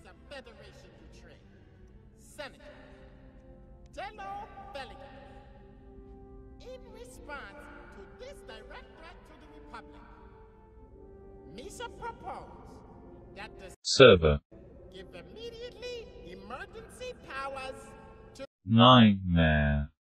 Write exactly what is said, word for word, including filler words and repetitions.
a Federation betrayed. Senator Dello Belligan. In response to this direct threat to the Republic, Misha proposed that the server give immediately emergency powers to nightmare